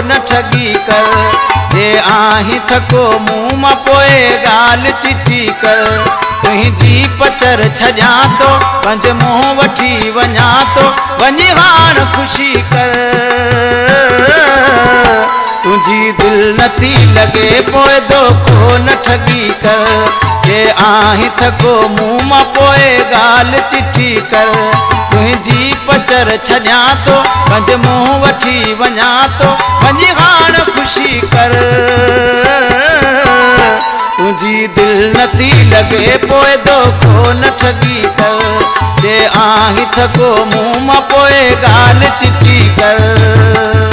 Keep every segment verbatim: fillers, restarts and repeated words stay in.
न ठगी कर। जे आही थको मुँह मां पोए गाल चिटी कर। तुंहिंजी पचर छॼां तो पंज मुंहुं वठी वञा तो वञी हाण खुशी कर। तुझी दिल नथी लगे पोए दोखो न ठगी कर। जे आही थको मुँह मां पोए गाल चिठी कर। तुझी पचर छॼां तो पंज मुंहुं वठी वञा तो वञी हाण खुशी कर। तुझी दिल नथी लगे पोए दोखो न ठगी कर। जे आही थको मुँह मां पोए गाल चिठी कर।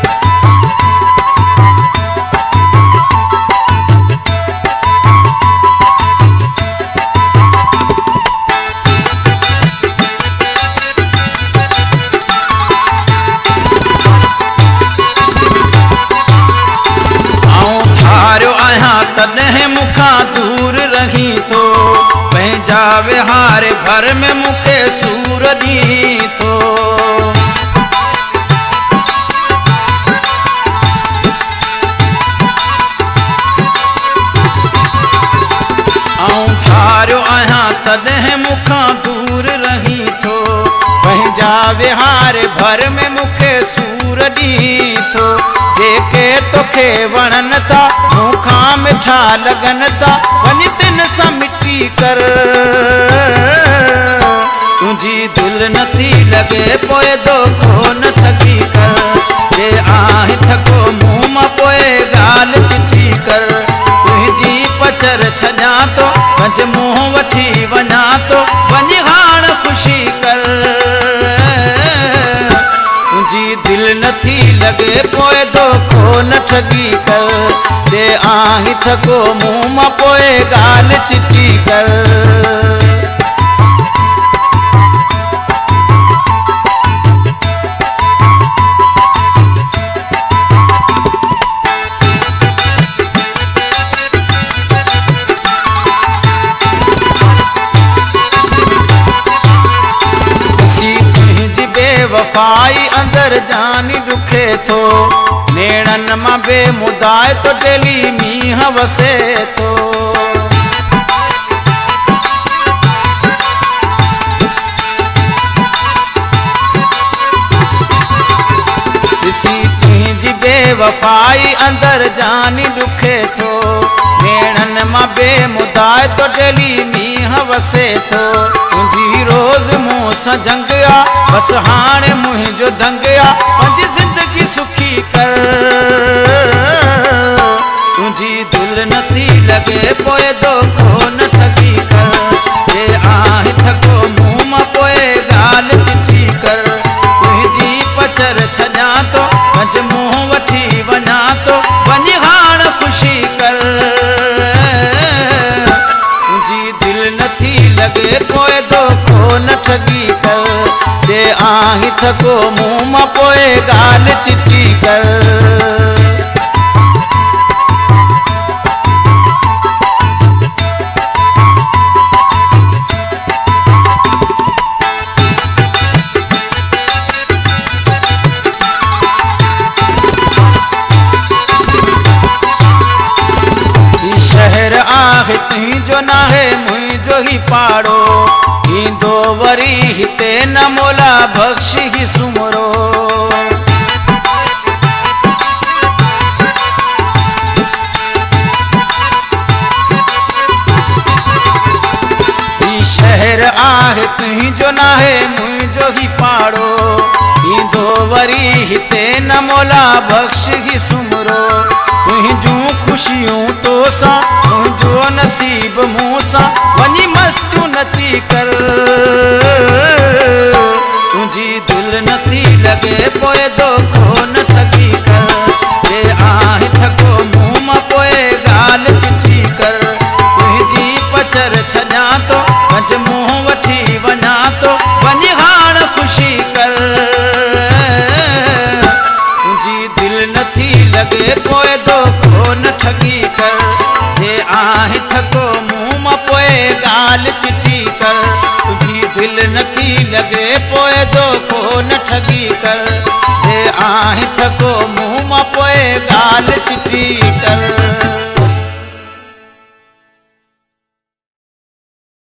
तॾहिं मुखां दूर रही थो पंहिंजा विहार भर में मूंखे सूर ॾी थो। आऊं ठारियो आहियां तॾहिं मुखां दूर रही थो पंहिंजा विहार भर में मूंखे सूर ॾी थो। जेके तोखे वणन था मूंखां मिठा लगन था वञी तिन सां मिटी कर। तुझी दिल नथी लगे पोए दोखो न ठगी कर। जे आही थको मुँह मां पोए गाल चिठी कर। तुझी पचर छॼां तो पंज मुंहुं वठी वञा तो वञी हाण खुशी कर। तुझी दिल नथी लगे पोए दोखो न ठगी कर। जे आही थको मुँह मां पोए गाल चिठी कर। वफाई अंदर जानी दुखे थो नेणन मां बेमुदाए तो डेली मींह वसे थो। ॾिसी तुंहिंजी बेवफाई अंदर जानी दुखे थो नेणन मां बेमुदाए तो डेली मींह वसे थो। तुंहिंजी रोज़ मूं सां जंग आ बस हाणे मुंहिंजो दंग आ पंहिंजी ज़िंदगी सुखी कर। तुझी दिल नथी लगे पोए दोखो न ठगी कर। जे आही थको मुँह मां पोए गाल चिठी कर। तुझी पचर छॼां तो पंज मुंहुं वठी वञा तो वञी हाण खुशी कर। तुझी दिल नथी लगे पोए दोखो न ठगी कर। जे आही थको मुँह मां पोए गाल चिठी कर। शहर आहे तुंहिंजो नाहे मुंहिंजो ही पाड़ो ईंदो वरी हिते न मोला बख़्श ही सुमरो। ही शहर आहे तुंहिंजो नाहे मुंहिंजो ही पाड़ो ईंदो वरी हिते न मोला बख़्श ही सुमरो। तुंहिंजूं खुशियूं तो सां तुंहिंजो नसीब मूं सां वञी मस्तियूं नथी कर। तुझी दिल नथी लगे पोए दोखो न ठगी कर। जे आही थको मुँह मां पोए गाल चिठी कर। तुंहिंजी पचर छॼां तो पंज मुंहुं वठी वञा तो वञी हाण खुशी कर। तुझी दिल नथी लगे पोए दोखो न ठगी कर। जे आही थको मुँह मां पोए गाल चिठी कर। तुझी दिल नथी लगे पोए दोखो न ठगी कर। जे आही थको मुँह मां पोए ॻाल्हि चिटी